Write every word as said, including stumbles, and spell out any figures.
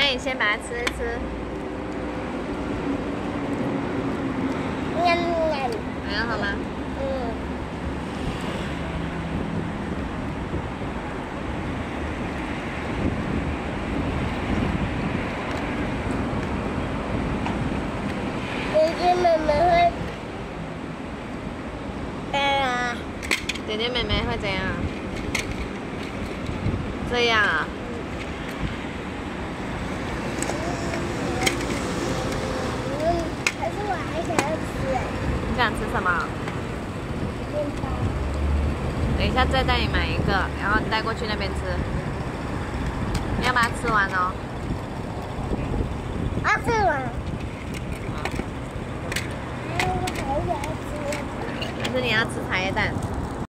你先把它吃一吃。 喵喵。 还要好吗？ 嗯。姐姐妹妹会，啊。 姐姐妹妹会怎样？这样啊？ 嗯，可是我还想要吃哎。 你想吃什么？ 面包。 等一下再带你买一个，然后带过去那边吃。你要把它吃完哦。 啊，吃完。哎，我好想要吃。 还是你要吃茶叶蛋？